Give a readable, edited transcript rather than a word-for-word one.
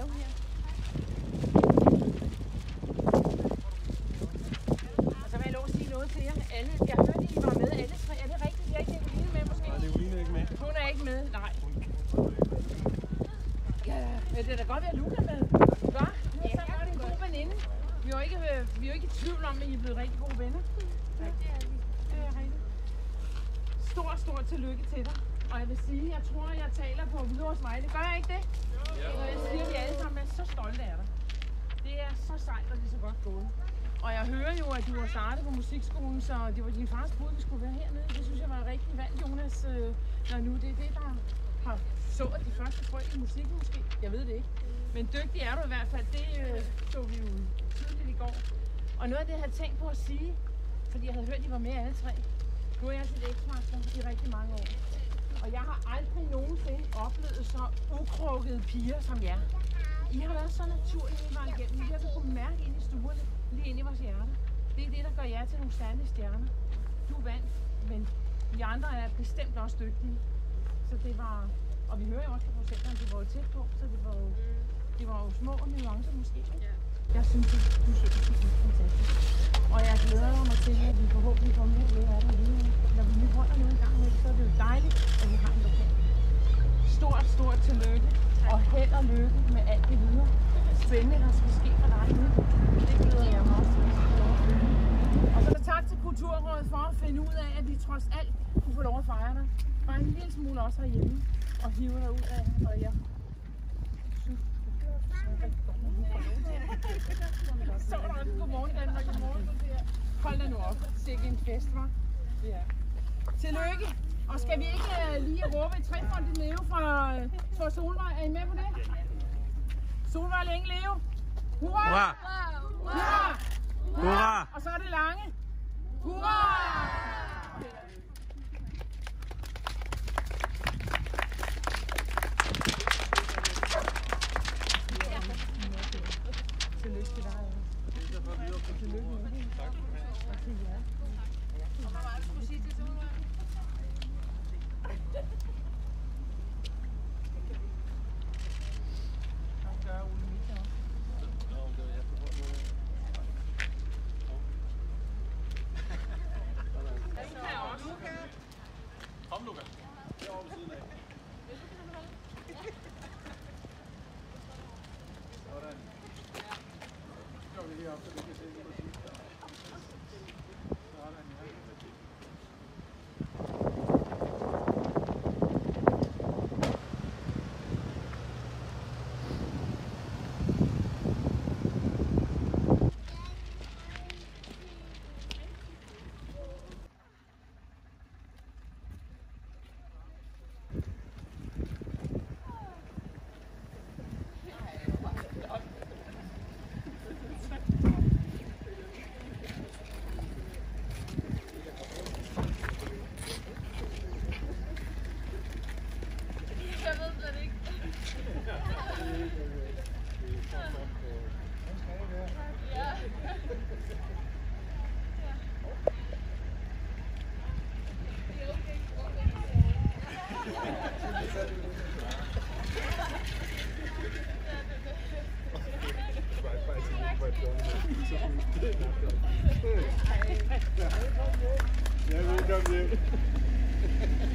lave her? Og så vil jeg lov at sige noget til jer. Alle, jeg hørte, I var med alle tre. Er det rigtigt? Jeg er ikke Nicoline med måske? Nej, Nicoline er ikke med. Hun er ikke med, nej. Ja, men det er da godt, at Luca med. Hva? Nu er så en god veninde. Vi er jo ikke i tvivl om, at I er blevet rigtig gode venner. Ja, det er vi. Det er rigtigt. Stort tillykke til dig. Og jeg vil sige, jeg tror, jeg taler på Hvidovres vegne. Gør jeg ikke det? Og jeg siger, at vi alle sammen er så stolte af dig. Det er så sejt, og det er så godt gået. Og jeg hører jo, at du har startet på musikskolen, så det var din fars bud, vi skulle være hernede. Det synes jeg var rigtig valgt, Jonas. Når nu det er det, der har sået de første frø i musik måske. Jeg ved det ikke. Men dygtig er du i hvert fald. Det så vi jo tydeligt i går. Og noget af det, jeg havde tænkt på at sige, fordi jeg havde hørt, at I var med alle tre. Nu er jeg til X-Factor i rigtig mange år. Og jeg har aldrig nogensinde oplevet så ukrukkede piger som jer. I har været så naturlige hele vejen igennem. I har kunne mærke ind i stuerne, lige ind i vores hjerter. Det er det, der gør jer til nogle særlige stjerner. Du vandt, men de andre er bestemt også dygtige. Så det var, og vi hører jo også på procenterne, det var jo tæt på, så det var jo små nuancer måske. Jeg synes, du synger helt fantastisk. Og jeg glæder mig til, at vi forhåbentlig kommer ud af det lige. Når vi nu holder noget en gang med, så er det jo dejligt, at vi har en lokal. Stort tillykke, og held og lykke med alt det videre. Spændende, der skal ske for dig nu. Det glæder jeg mig også til. Og så tak til Kulturrådet for at finde ud af, at vi trods alt kunne få lov at fejre dig. Bare en lille smule også herhjemme, og hive dig ud af, og jeg synes, det er rigtig godt, når vi får lov til det. Så er der også godmorgen, Danmark, godmorgen. Hold da nu op, sikke en fest, hva'? Ja. Tillykke! Og skal vi ikke lige råbe et trefondigt leve for Solvej? Er I med på det? Solvej længe leve! Hurra! Hurra! Hurra! Hurra! Og så er det lange. Hurra! Tillykke til dig. Tillykke med det. Tak til jer. Og hvor meget skulle du sige til Solvej? Kom, Luca. Derovre ved siden af. Sådan. Så går vi lige op, så vi kan se, hvad du siger. Sådan, ja. Ja, velkommen hjem.